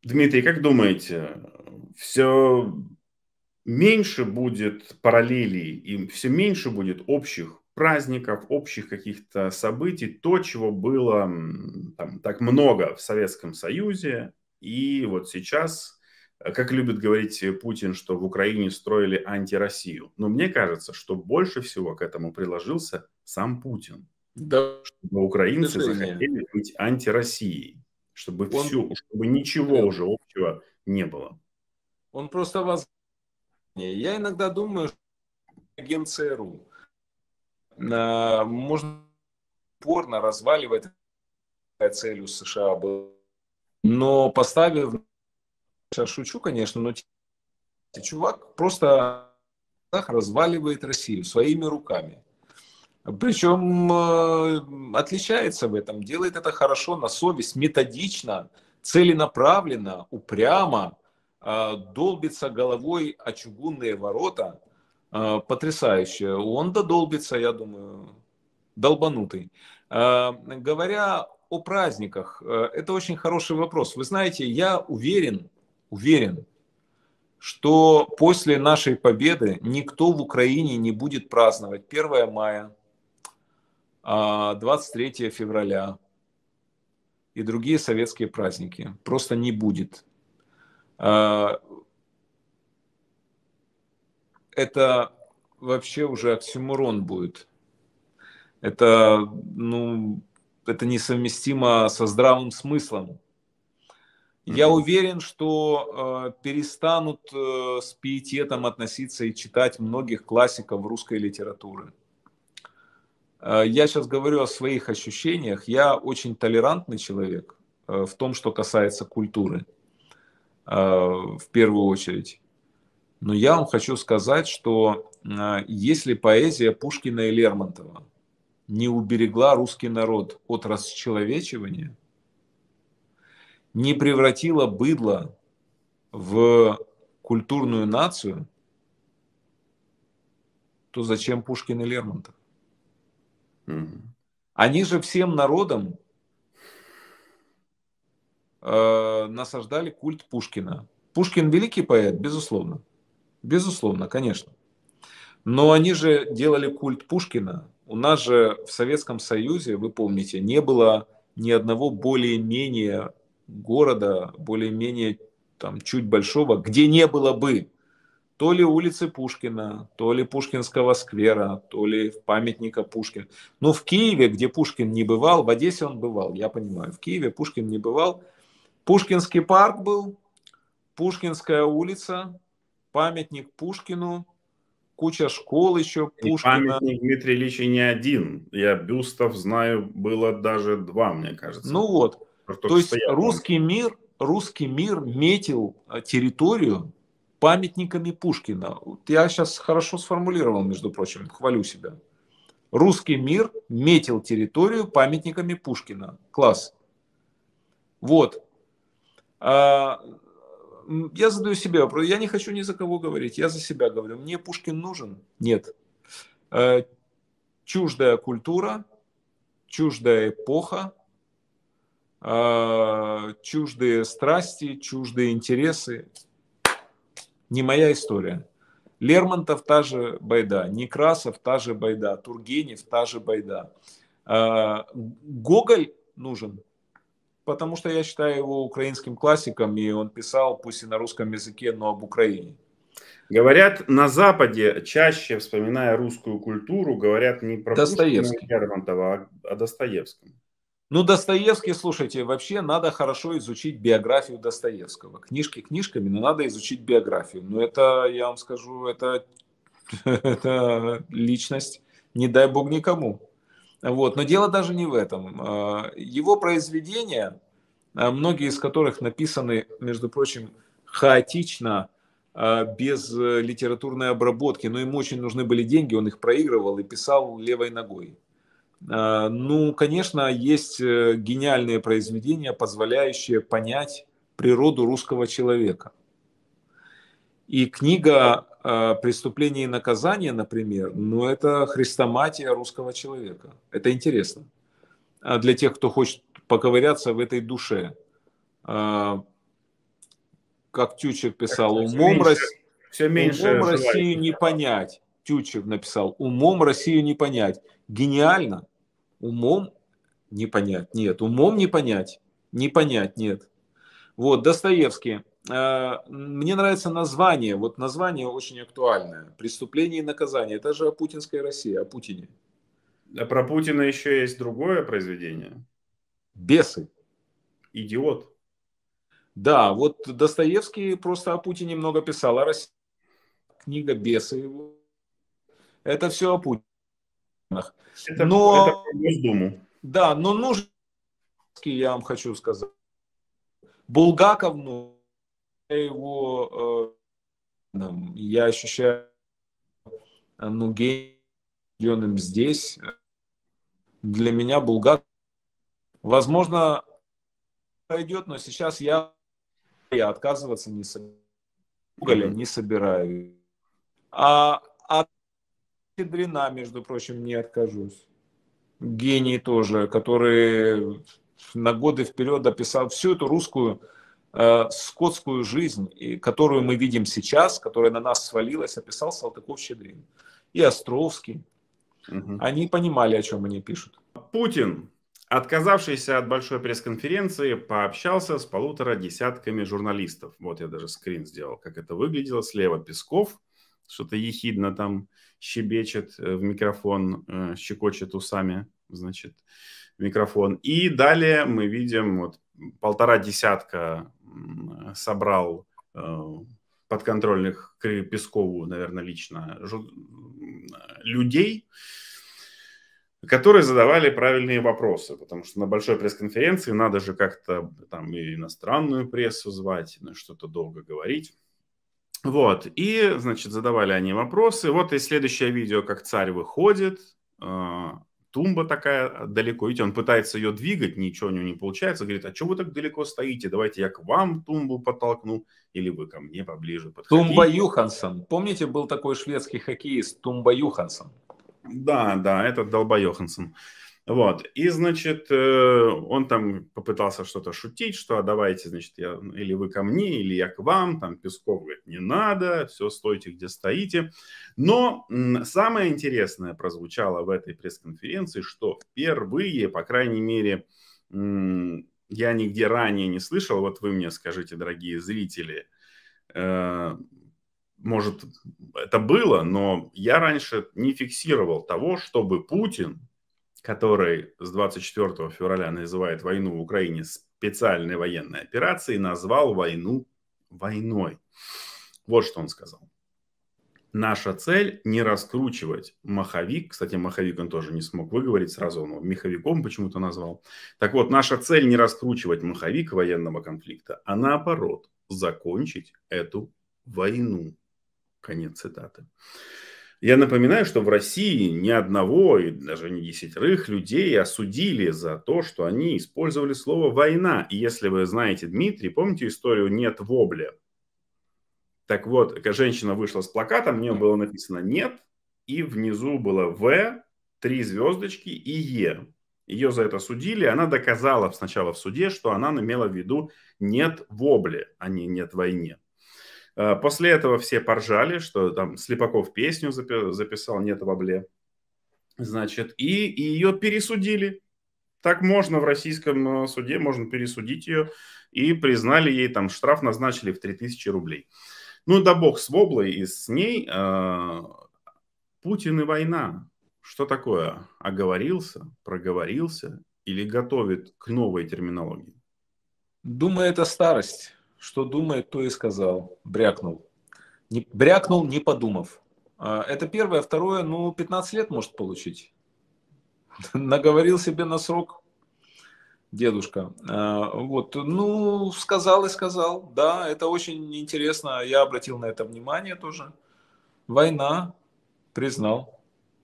Дмитрий, как думаете, все меньше будет параллелей и все меньше будет общих праздников, общих каких-то событий, то, чего было там, так много в Советском Союзе, и вот сейчас, как любит говорить Путин, что в Украине строили антироссию. Но мне кажется, что больше всего к этому приложился сам Путин, чтобы украинцы Движение. захотели быть антироссией, чтобы Он, чтобы ничего уже общего не было. он просто вас... Я иногда думаю, что агент ЦРУ можно упорно разваливать целью США был. Но поставив, я шучу, конечно, но чувак просто разваливает Россию своими руками. Причем отличается в этом, делает это хорошо, на совесть, методично, целенаправленно, упрямо, долбится головой о чугунные ворота. Потрясающе. Он додолбится, я думаю, долбанутый. Говоря о праздниках, это очень хороший вопрос. Вы знаете, я уверен, что после нашей победы никто в Украине не будет праздновать 1 мая, 23 февраля и другие советские праздники. Просто не будет. Это вообще уже оксюморон будет. Это, это несовместимо со здравым смыслом. Я уверен, что перестанут с пиететом относиться и читать многих классиков русской литературы. Я сейчас говорю о своих ощущениях. Я очень толерантный человек в том, что касается культуры, в первую очередь. Но я вам хочу сказать, что если поэзия Пушкина и Лермонтова не уберегла русский народ от расчеловечивания, не превратила быдло в культурную нацию, то зачем Пушкин и Лермонтов? Они же всем народам насаждали культ Пушкина. Пушкин великий поэт, безусловно. Безусловно, конечно. Но они же делали культ Пушкина. У нас же в Советском Союзе, вы помните, не было ни одного более-менее города, более-менее там чуть большого, где не было бы то ли улицы Пушкина, то ли Пушкинского сквера, то ли памятника Пушкина. Ну, в Киеве, где Пушкин не бывал, в Одессе он бывал, я понимаю. В Киеве Пушкин не бывал. Пушкинский парк был, Пушкинская улица, памятник Пушкину, куча школ еще И Пушкина. памятник Дмитрия Ильича не один. Я бюстов знаю, было даже два, мне кажется. Ну вот, то Только есть стоял он. русский мир метил территорию памятниками Пушкина. Вот я сейчас хорошо сформулировал, между прочим, хвалю себя. Русский мир метил территорию памятниками Пушкина. Класс. Вот. Я задаю себе вопрос. Я не хочу ни за кого говорить. Я за себя говорю. Мне Пушкин нужен? Нет. Чуждая культура, чуждая эпоха, чуждые страсти, чуждые интересы. Не моя история. Лермонтов та же байда, Некрасов та же байда, Тургенев та же байда. Гоголь нужен, потому что я считаю его украинским классиком, и он писал, пусть и на русском языке, но об Украине. Говорят, на Западе чаще, вспоминая русскую культуру, говорят не про Пушкина и Достоевский. Лермонтова, а о Достоевском. Ну, Достоевский, слушайте, вообще надо хорошо изучить биографию Достоевского. Книжки книжками, но надо изучить биографию. Но это, я вам скажу, это личность, не дай бог никому. Вот. Но дело даже не в этом. Его произведения, многие из которых написаны, между прочим, хаотично, без литературной обработки, но ему очень нужны были деньги, он их проигрывал и писал левой ногой. Ну, конечно, есть гениальные произведения, позволяющие понять природу русского человека. И книга «Преступление и наказание», например, ну, это хрестоматия русского человека. Это интересно. Для тех, кто хочет поковыряться в этой душе. как Тютчев писал, Как-то все меньше умом Россию желающих. не понять. Тютчев написал, умом Россию не понять. Гениально. Умом не понять. Нет, умом не понять. Не понять, нет. Вот, Достоевский. Мне нравится название. Вот название очень актуальное. «Преступление и наказание». Это же о путинской России, о Путине. А про Путина еще есть другое произведение. Бесы. «Идиот». Да, вот Достоевский просто о Путине много писал. А Россия, книга «Бесы» его. Это все о Путине. Это Но, про Госдуму. да, но нужен, я вам хочу сказать. Булгаков, ну, его, я ощущаю, ну, гением здесь. Для меня Булгаков, возможно, пойдет, но сейчас я отказываться не собираюсь. Гоголя не собираю. А от Щедрина, между прочим, не откажусь. Гений тоже, который на годы вперед описал всю эту русскую скотскую жизнь, которую мы видим сейчас, которая на нас свалилась, описал Салтыков-Щедрин. И Островский. Они понимали, о чем они пишут. Путин, отказавшийся от большой пресс-конференции, пообщался с 1,5 десятками журналистов. Вот я даже скрин сделал, как это выглядело. Слева Песков, что-то ехидно там щебечет в микрофон, щекочет усами, значит, в микрофон. И далее мы видим, вот 1,5 десятка собрал подконтрольных Пескову, наверное, лично людей, которые задавали правильные вопросы, потому что на большой пресс-конференции надо же как-то там и иностранную прессу звать, что-то долго говорить. Вот, и, значит, задавали они вопросы. Вот и следующее видео, как царь выходит, тумба такая далеко, видите, он пытается ее двигать, ничего у него не получается, говорит, а что вы так далеко стоите, давайте я к вам тумбу подтолкну, или вы ко мне поближе подходите. Тумба Юхансон, помните, был такой шведский хоккеист Тумба Юхансон? Да, этот долбоёхансон. Вот, и, значит, он там попытался что-то шутить, что давайте, значит, или вы ко мне, или я к вам, там Песков говорит, не надо, все, стойте, где стоите. Но самое интересное прозвучало в этой пресс-конференции, что впервые, по крайней мере, я нигде ранее не слышал, вот вы мне скажите, дорогие зрители, может, это было, но я раньше не фиксировал того, чтобы Путин, который с 24 февраля называет войну в Украине специальной военной операцией, назвал войну войной. Вот что он сказал. Наша цель не раскручивать маховик. Кстати, маховик он тоже не смог выговорить, сразу он его меховиком почему-то назвал. Так вот, наша цель не раскручивать маховик военного конфликта, а наоборот, закончить эту войну. Конец цитаты. Я напоминаю, что в России ни одного и даже не 10 людей осудили за то, что они использовали слово «война». И если вы знаете, Дмитрий, помните историю «нет вобля»? Так вот, женщина вышла с плакатом, у нее было написано «нет», и внизу было «в», 3 звездочки и «е». Ее за это судили, она доказала сначала в суде, что она имела в виду «нет вобля», а не «нет войне». После этого все поржали, что там Слепаков песню записал «Нет вобле». Значит, и ее пересудили. Так можно в российском суде, можно пересудить ее. И признали ей там штраф, назначили в 3000 рублей. Ну да бог с воблой и с ней. Путин и война. Что такое? Оговорился, проговорился или готовит к новой терминологии? Думаю, это старость. Что думает, то и сказал. Брякнул. Брякнул, не подумав. Это первое. Второе, 15 лет может получить. Наговорил себе на срок дедушка. Вот, сказал и сказал. Да, это очень интересно. Я обратил на это внимание тоже. Война, признал.